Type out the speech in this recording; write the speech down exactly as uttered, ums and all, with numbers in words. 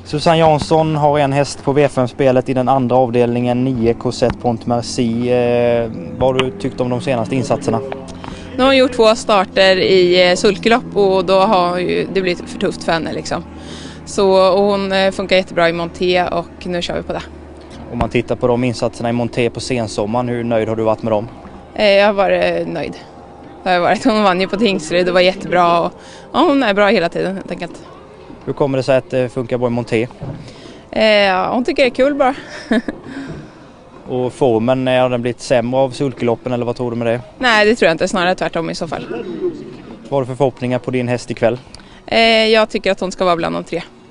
Susanne Jansson har en häst på V fem-spelet i den andra avdelningen, nio Cosette Pont Merci. Eh, vad har du tyckt om de senaste insatserna? Nu har hon gjort två starter i sulkelopp och då har ju, det blivit för tufft för henne liksom. Så och hon funkar jättebra i Monté och nu kör vi på det. Om man tittar på de insatserna i Monté på sensommaren, hur nöjd har du varit med dem? Eh, jag har varit nöjd. Det har jag varit. Hon vann ju på Tingsryd, det var jättebra och ja, hon är bra hela tiden helt enkelt. Hur kommer det sig att det funkar bra i Monté? Eh, hon tycker det är kul bara. Och formen, har den blivit sämre av sulkeloppen eller vad tror du med det? Nej, det tror jag inte. Snarare tvärtom i så fall. Vad har du för förhoppningar på din häst ikväll? Eh, jag tycker att hon ska vara bland de tre.